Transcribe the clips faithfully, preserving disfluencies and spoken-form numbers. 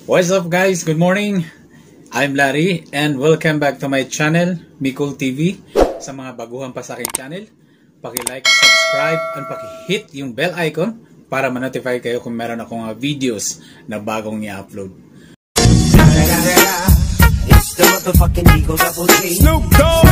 What's up guys? Good morning. I'm Larry and welcome back to my channel, Mic T V. Sa mga baguhan pa sa aking channel, paki-like, subscribe, and paki-hit yung bell icon para ma-notify kayo kung meron akong uh, videos na bagong i-upload. It's the motherfucking Eagle Double G. Snoop Dogg.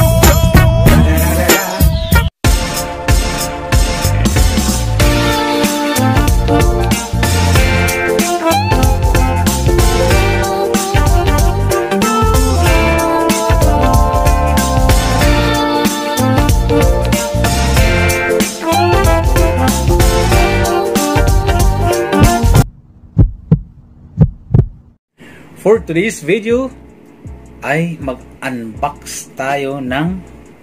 For today's video ay mag-unbox tayo ng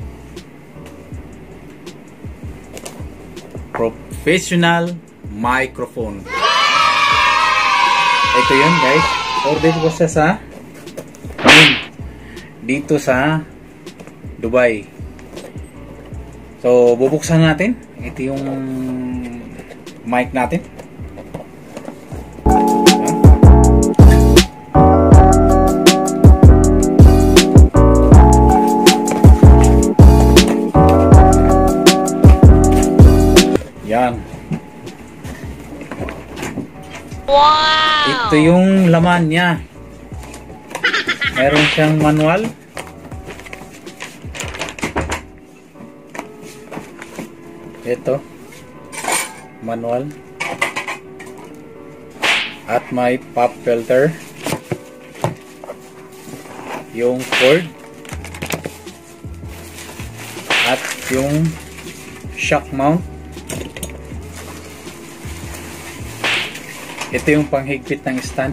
professional microphone. Ito yun guys, order ko siya sa dito sa Dubai. So bubuksan natin. Ito yung mic natin. Yan. Wow! Ito yung laman niya. Meron siyang manual. Ito. Manual. At may pop filter. Yung cord. At yung shock mount. Ito yung panghigpit ng stand.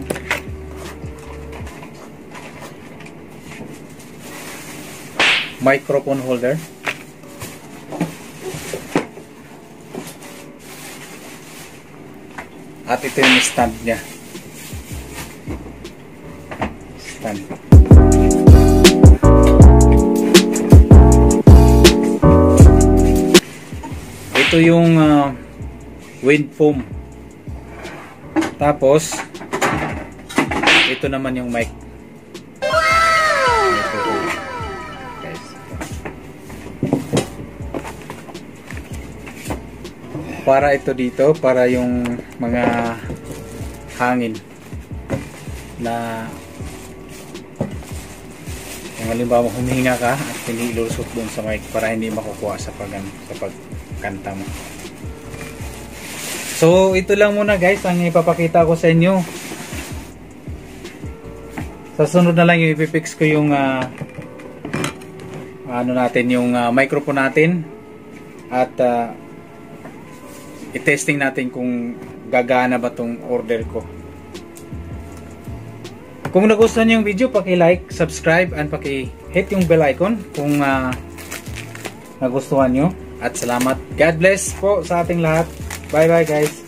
Microphone holder. At ito yung stand niya. Stand. Ito yung uh, wind foam. Tapos ito naman yung mic. Wow! Guys. Para ito dito, para yung mga hangin na yung halimbawa humihinga ka at hindi ilusot dun sa mic para hindi makukuha sa pag sa pagkanta mo. So, ito lang muna guys ang ipapakita ko sa inyo. Sa sunod na lang yung ipipix ko yung uh, ano natin, yung uh, microphone natin. At uh, i-testing natin kung gagana ba tong order ko. Kung nagustuhan niyo yung video, paki-like, subscribe, and paki-hit yung bell icon kung uh, nagustuhan nyo. At salamat. God bless po sa ating lahat. Bye bye guys.